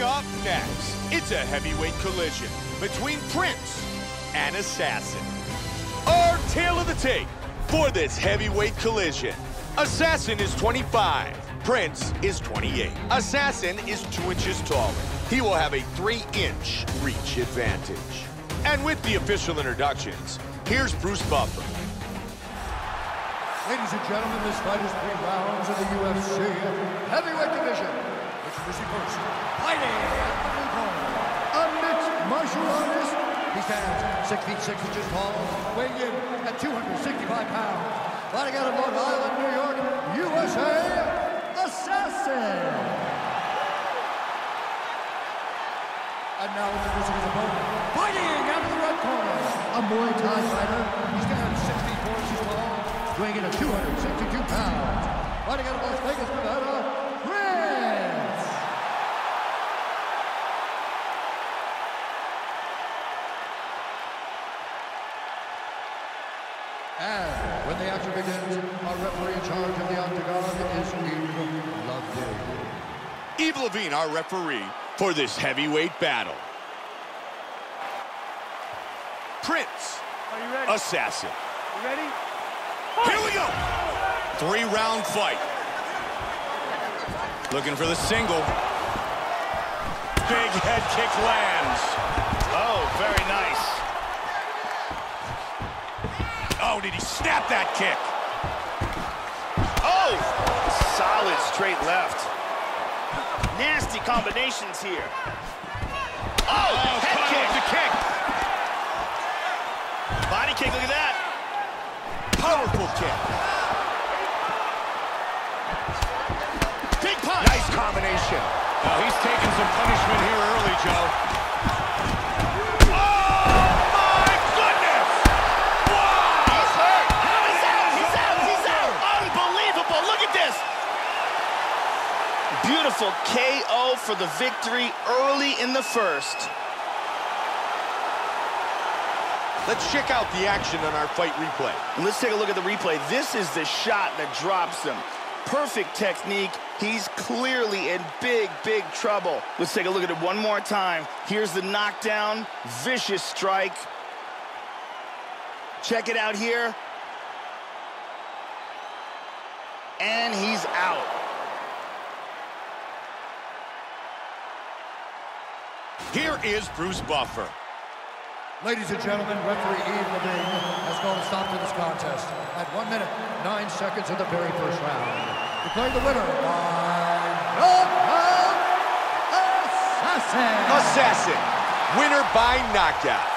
up next, it's a heavyweight collision between Prince and Assassin. Our tale of the tape for this heavyweight collision. Assassin is 25. Prince is 28. Assassin is 2 inches taller. He will have a 3-inch reach advantage. And with the official introductions, here's Bruce Buffer. Ladies and gentlemen, this fight is 3 rounds of the UFC heavyweight division. Introducing first, fighting at the blue corner, a mixed martial artist. He stands 6 feet 6 inches tall, weighing in at 265 pounds. Fighting out of Long Island, New York, USA, Assassin. And now introducing his opponent, fighting out of the red corner, a Muay Thai fighter. He stands 6 feet 4 inches tall, weighing in at 262 pounds. Fighting out of Las Vegas, Nevada, Prince. And when the action begins, our referee in charge of the octagon is Eve Levine. Eve Levine, our referee for this heavyweight battle. Prince. Are you ready? Assassin. You ready? Here we go. 3-round fight. Looking for the single. Big head kick lands. Oh, very nice. Oh, did he snap that kick? Oh! Solid straight left. Nasty combinations here. Oh, head kick. The kick. Body kick, look at that. Powerful kick. Big punch. Nice combination. Oh, he's taking some punishment here early, Joe. Oh, my goodness! Wow! He's hurt. He's out. He's out. He's out. Unbelievable. Look at this. Beautiful KO for the victory early in the first. Let's check out the action on our fight replay. Let's take a look at the replay. This is the shot that drops him. Perfect technique. He's clearly in big, big trouble. Let's take a look at it one more time. Here's the knockdown. Vicious strike. Check it out here. And he's out. Here is Bruce Buffer. Ladies and gentlemen, referee Eve Levine has called a stop to this contest at 1 minute, 9 seconds of the very first round. Declaring the winner by knockout, Assassin. Assassin, winner by knockout.